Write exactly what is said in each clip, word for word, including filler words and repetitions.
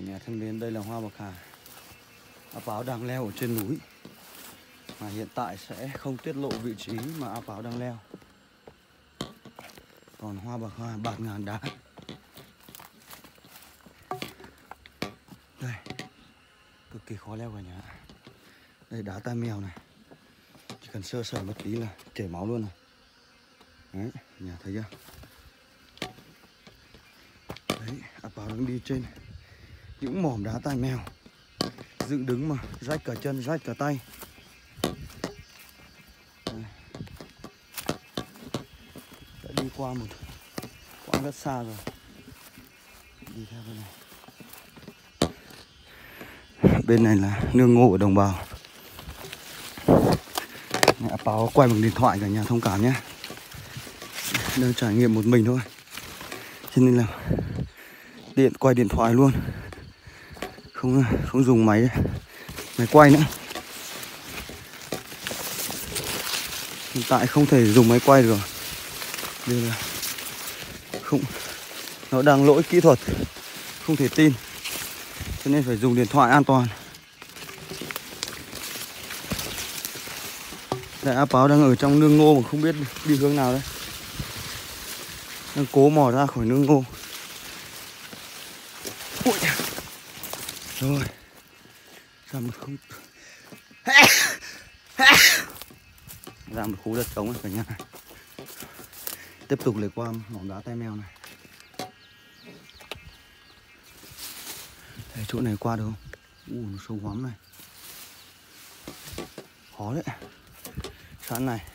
Nhà thân mến, đây là hoa bạc hà. A Páo đang leo ở trên núi, mà hiện tại sẽ không tiết lộ vị trí mà A Páo đang leo. Còn hoa bạc hà bạt ngàn đá. Đây, cực kỳ khó leo cả nhà. Đây đá tai mèo này, chỉ cần sơ sẩy một tí là chảy máu luôn này. Đấy, nhà thấy chưa? Đấy, A Páo đang đi trên những mỏm đá tai mèo, dựng đứng mà rách cả chân, rách cả tay. Đây. Đã đi qua một quãng rất xa rồi. Đi theo bên này. Bên này là nương ngô của đồng bào. A Páo quay bằng điện thoại cả nhà thông cảm nhé. Đang trải nghiệm một mình thôi, cho nên là tiện quay điện thoại luôn, không không dùng máy máy quay nữa. Hiện tại không thể dùng máy quay được, vì là không, nó đang lỗi kỹ thuật, không thể tin, cho nên phải dùng điện thoại an toàn. Đây, A Páo đang ở trong nương ngô mà không biết đi hướng nào đấy, đang cố mò ra khỏi nương ngô. Ui. Rồi, ra một không ra một khu đất trống này cả nhà. Tiếp tục lấy qua mỏm đá tai mèo này. Đây, chỗ này qua được không? U, nó sâu hoắm này, khó đấy. Sẵn này.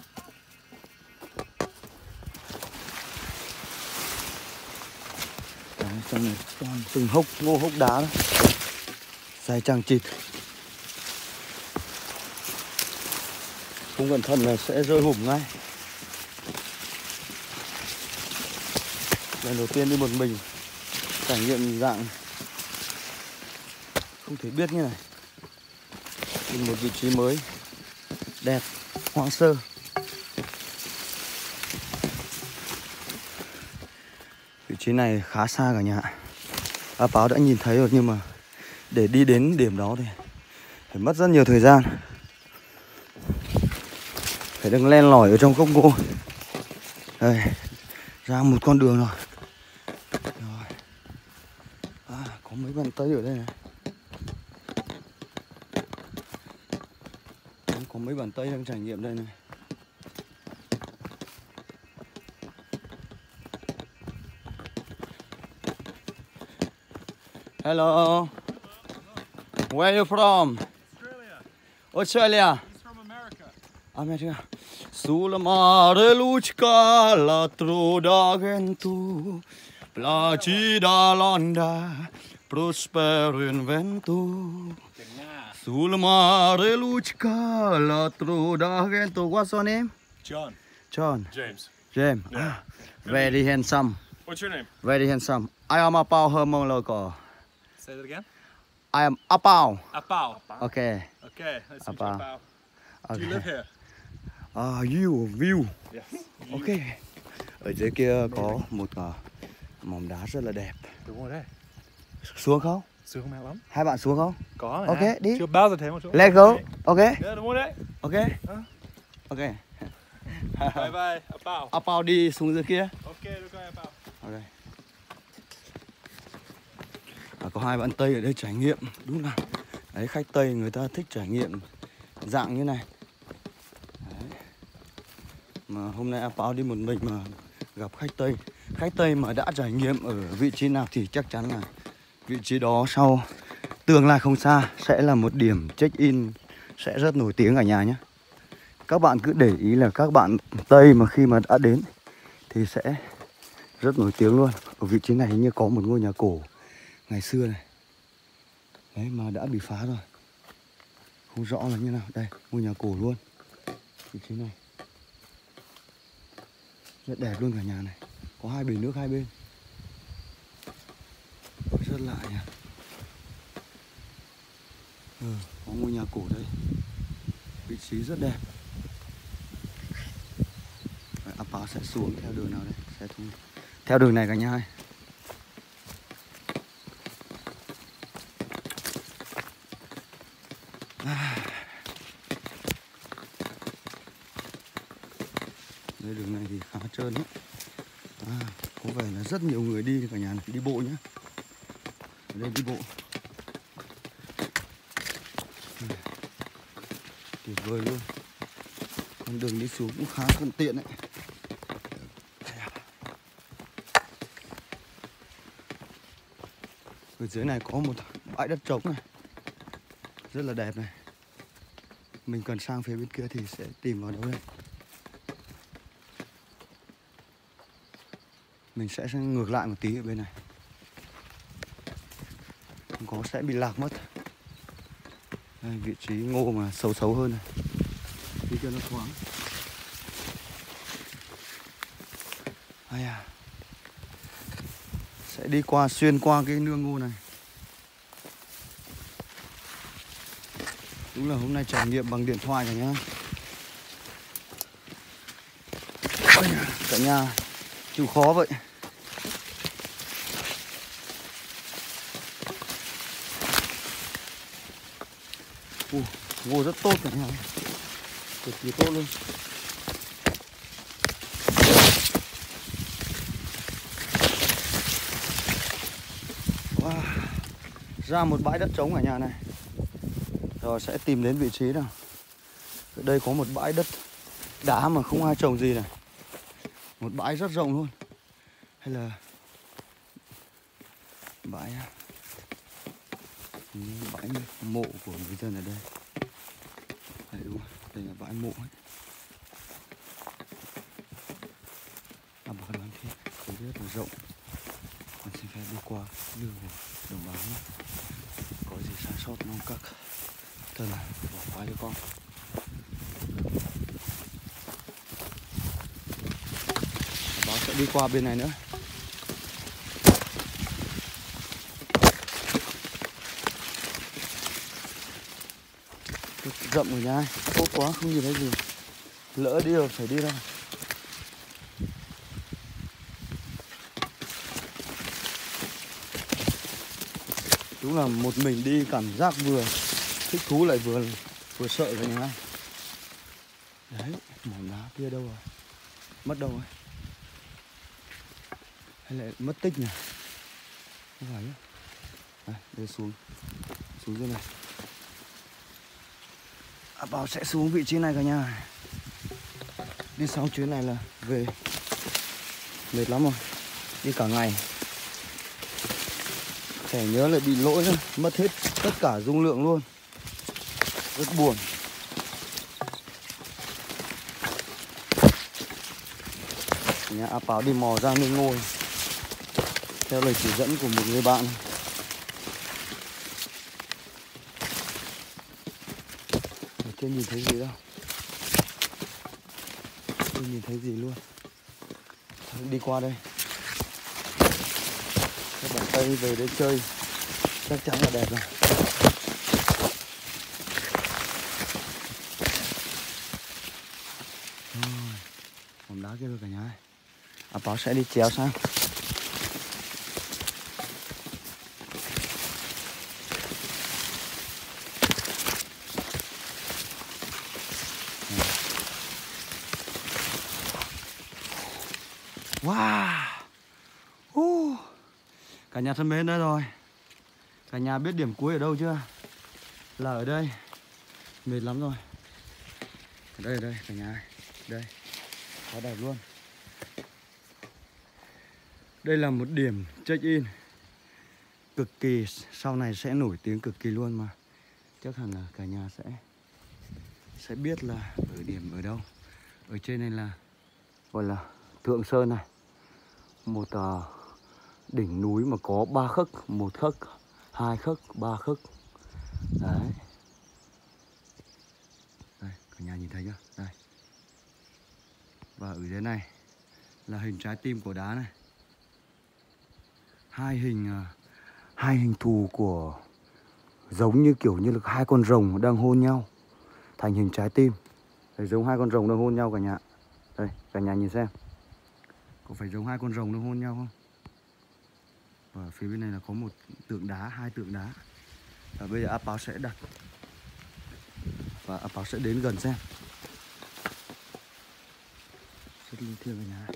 Đấy, trong này toàn từng hốc ngô hốc đá đó, dài chằng chịt. Không cẩn thận là sẽ rơi hụm ngay. Lần đầu tiên đi một mình, trải nghiệm dạng không thể biết như này. Tìm một vị trí mới, đẹp, hoang sơ. Vị trí này khá xa cả nhà. A Páo đã nhìn thấy rồi, nhưng mà để đi đến điểm đó thì phải mất rất nhiều thời gian. Phải đang len lỏi ở trong gốc ngô. Đây, ra một con đường rồi. Rồi. À, có mấy bàn tây ở đây này. Có mấy bàn tây đang trải nghiệm đây này. Hello. Where are you from? Australia. Australia. He's from America. America. Sul mare luchca la troda gentu, placida landa, prospero in ventu. Sul mare luchca la troda gentu. What's your name? John. John. James. James. Yeah. Ah, very handsome. What's your name? Very handsome. I am A Páo Hmong local. Say that again. I am A Páo. A Páo. Okay. Okay, let's A meet you, Páo. A Páo. Okay. Do you live here? Ah, you view. Yes. Ok. Ở dưới kia có một uh, mỏm đá rất là đẹp. Đúng rồi đấy. Xuống không? Xuống mẹ lắm. Hai bạn xuống không? Có mà. Ok, đi. Chưa bao giờ thấy một chỗ. Let's go. Ok. Yeah, đúng rồi đấy. Ok. Ờ. Ok. Bye bye, A Páo. A Páo đi xuống dưới kia. Ok, được rồi, A Páo. Ok. À, có hai bạn Tây ở đây trải nghiệm. Đúng là đấy, khách Tây người ta thích trải nghiệm dạng như này. Đấy. Mà hôm nay A Páo đi một mình mà gặp khách Tây. Khách Tây mà đã trải nghiệm ở vị trí nào thì chắc chắn là vị trí đó sau tương lai không xa sẽ là một điểm check-in sẽ rất nổi tiếng ở nhà nhé. Các bạn cứ để ý là các bạn Tây mà khi mà đã đến thì sẽ rất nổi tiếng luôn. Ở vị trí này hình như có một ngôi nhà cổ ngày xưa này. Đấy mà đã bị phá rồi. Không rõ là như nào. Đây, ngôi nhà cổ luôn. Vị trí này rất đẹp luôn cả nhà này. Có hai bể nước hai bên. Rất lạ nhỉ. Ừ, có ngôi nhà cổ đây. Vị trí rất đẹp. A Páo sẽ xuống theo đường nào đây? Sẽ xuống theo đường này cả nhà ơi. Đây đường này thì khá trơn ấy. À, có vẻ là rất nhiều người đi cả nhà này, đi bộ nhá. Ở đây đi bộ. Tuyệt vời luôn. Con đường đi xuống cũng khá thuận tiện đấy. Ở dưới này có một bãi đất trống này, rất là đẹp này. Mình cần sang phía bên kia thì sẽ tìm vào đâu đây. Mình sẽ ngược lại một tí ở bên này, không có sẽ bị lạc mất. Đây, vị trí ngô mà xấu xấu hơn này, đi cho nó thoáng. Ai à, sẽ đi qua xuyên qua cái nương ngô này. Đúng là hôm nay trải nghiệm bằng điện thoại cả nhá. Cả nhà chịu khó vậy. Ồ, ngô rất tốt cả nhà, cực kỳ tốt luôn. Wow. Ra một bãi đất trống ở nhà này. Rồi sẽ tìm đến vị trí nào. Ở đây có một bãi đất đá mà không ai trồng gì này. Một bãi rất rộng luôn. Hay là bãi bãi mộ của người dân ở đây. Đây đúng không? Đây là bãi mộ ấy. À, bảo nói thế, không rất là rộng. Mình xin phép đi qua đường của đồng bào nhé. Có gì sai sót mong các thân bỏ qua cho con. Báo sẽ đi qua bên này nữa. Rậm rồi nha, tốt quá không nhìn thấy gì. Lỡ đi rồi phải đi ra. Đúng là một mình đi cảm giác vừa thích thú lại vừa vừa sợ cả nhà. Đấy, mỏng đá kia đâu rồi? Mất đâu rồi? Hay lại mất tích nhỉ? Không phải nhá. Đây, đây xuống. Xuống dưới này. À, bảo sẽ xuống vị trí này cả nhà. Đi xong chuyến này là về. Mệt lắm rồi. Đi cả ngày. Thẻ nhớ lại bị lỗi nữa. Mất hết tất cả dung lượng luôn. Rất buồn. Nhà A Páo đi mò ra nương ngô theo lời chỉ dẫn của một người bạn. Ở trên nhìn thấy gì đâu, không nhìn thấy gì luôn. Thôi, đi qua đây. Các bạn Tây về đây chơi chắc chắn là đẹp rồi. Rồi, hòn đá kia rồi cả nhà. A Páo sẽ đi chéo sang. Wow. Uh. Cả nhà thân mến, đây rồi. Cả nhà biết điểm cuối ở đâu chưa? Là ở đây. Mệt lắm rồi. Ở đây, ở đây cả nhà. Đây. Quá đẹp luôn. Đây là một điểm check-in cực kỳ, sau này sẽ nổi tiếng cực kỳ luôn mà. Chắc hẳn là cả nhà sẽ sẽ biết là ở điểm ở đâu. Ở trên này là gọi là Thượng Sơn này. Một uh, đỉnh núi mà có ba khấc, một khấc, hai khấc, ba khấc. Đấy. Đây, cả nhà nhìn thấy chưa? Đây. Và ở dưới này là hình trái tim của đá này. Hai hình uh, hai hình thù của giống như kiểu như là hai con rồng đang hôn nhau thành hình trái tim. Đấy, giống hai con rồng đang hôn nhau cả nhà. Đây, cả nhà nhìn xem. Có phải giống hai con rồng đang hôn nhau không? Và phía bên này là có một tượng đá, hai tượng đá. Và bây giờ A Páo sẽ đặt. Và A Páo sẽ đến gần xem. Rất linh thiêng cả nhà.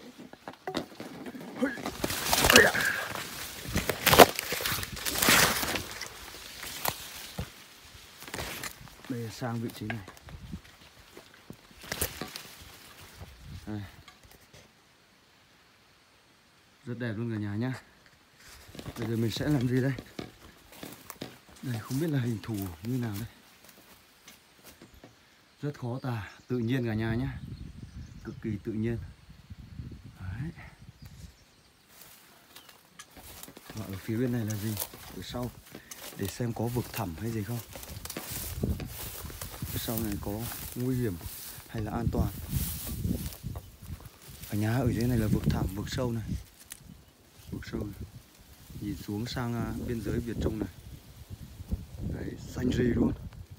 Đây là sang vị trí này. Đây. Rất đẹp luôn cả nhà nhá. Bây giờ mình sẽ làm gì đây? Đây không biết là hình thù như nào đây. Rất khó tả, tự nhiên cả nhà nhá. Cực kỳ tự nhiên. Đấy. Và ở phía bên này là gì? Ở sau để xem có vực thẳm hay gì không. Ở sau này có nguy hiểm hay là an toàn. Cả nhà, ở dưới này là vực thẳm, vực sâu này. Vực sâu này. Nhìn xuống sang uh, biên giới Việt Trung này. Đấy, xanh rì luôn.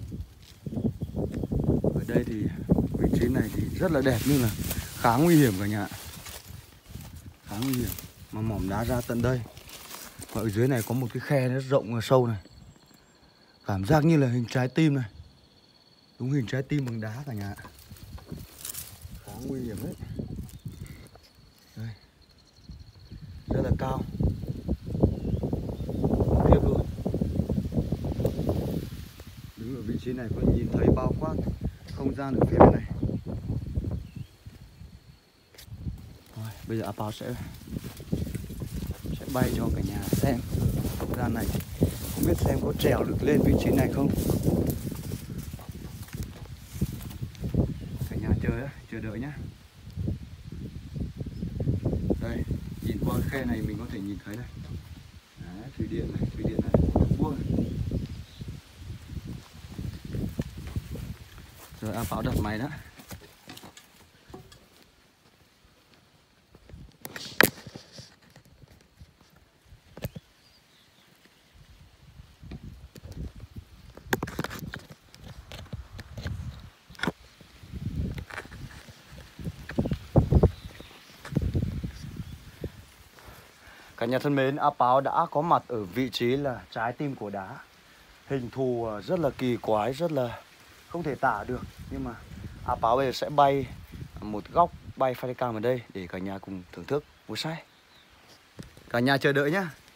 Ở đây thì vị trí này thì rất là đẹp nhưng là khá nguy hiểm cả nhà. Khá nguy hiểm. Mà mỏm đá ra tận đây. Và ở dưới này có một cái khe rất rộng và sâu này. Cảm giác như là hình trái tim này. Đúng hình trái tim bằng đá cả nhà. Khá nguy hiểm đấy. Đây. Rất là cao. Tiếp luôn. Đứng ở vị trí này có nhìn thấy bao quát không gian ở phía bên này. Rồi, bây giờ A Pao sẽ sẽ bay cho cả nhà xem không gian này. Không biết xem có trèo được lên vị trí này không. Cả nhà chờ chờ đợi nhá. Đây, nhìn qua khe này mình có thể nhìn thấy đây. Đấy, thủy điện này, thủy điện này, vuông này. Rồi A Pao đặt máy đó. Cả nhà thân mến, A Pao đã có mặt ở vị trí là trái tim của đá. Hình thù rất là kỳ quái, rất là không thể tả được. Nhưng mà A Pao bây giờ sẽ bay một góc, bay flycam ở đây để cả nhà cùng thưởng thức buổi sáng. Cả nhà chờ đợi nhá.